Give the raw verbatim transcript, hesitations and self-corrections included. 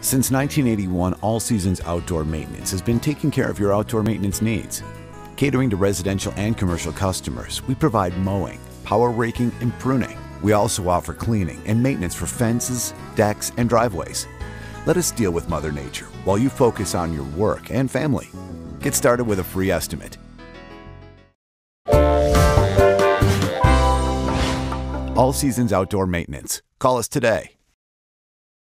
Since nineteen eighty-one, All Seasons Outdoor Maintenance has been taking care of your outdoor maintenance needs. Catering to residential and commercial customers, we provide mowing, power raking, and pruning. We also offer cleaning and maintenance for fences, decks, and driveways. Let us deal with Mother Nature while you focus on your work and family. Get started with a free estimate. All Seasons Outdoor Maintenance. Call us today.